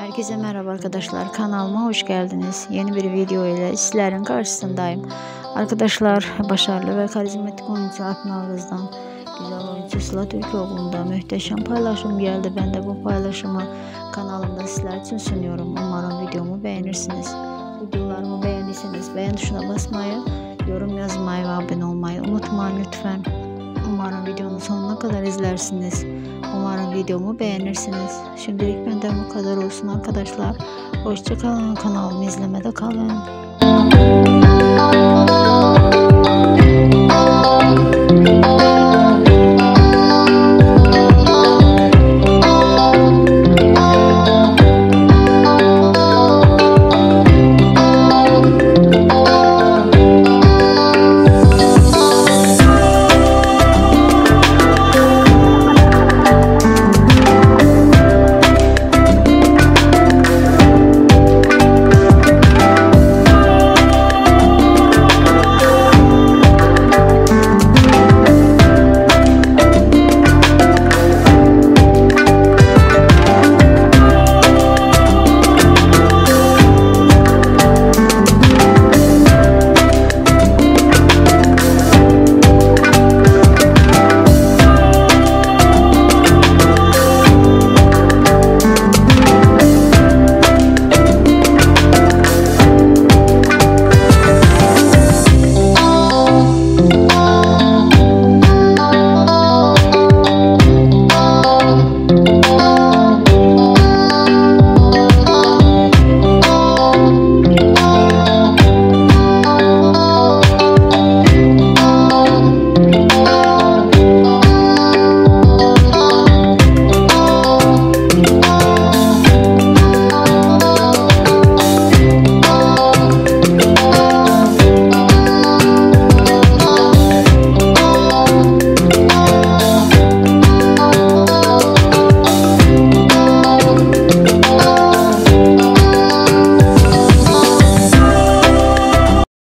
Herkese merhaba arkadaşlar, kanalıma hoş geldiniz. Yeni bir video ile sizlerin karşısındayım. Arkadaşlar, başarılı ve karizmatik oyuncu Alp Navruz'dan güzel oyuncu Sıla Türkoğlu'nda muhteşem paylaşım geldi. Ben de bu paylaşımı kanalımda sizler için sunuyorum. Umarım videomu beğenirsiniz. Videolarımı beğendiyseniz beğen tuşuna basmayı, yorum yazmayı ve abone olmayı unutmayın lütfen. Umarım videonun sonuna kadar izlersiniz. Umarım videomu beğenirsiniz. Şimdilik benden bu kadar olsun arkadaşlar. Hoşça kalın, kanalımı izlemede kalın.